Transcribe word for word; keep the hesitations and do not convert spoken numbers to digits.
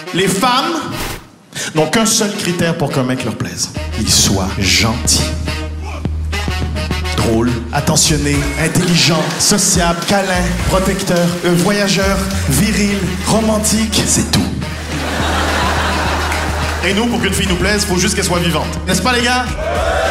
Les femmes n'ont qu'un seul critère pour qu'un mec leur plaise. Il soit gentil. Drôle, attentionné, intelligent, sociable, câlin, protecteur, euh, voyageur, viril, romantique, c'est tout. Et nous, pour qu'une fille nous plaise, faut juste qu'elle soit vivante. N'est-ce pas, les gars?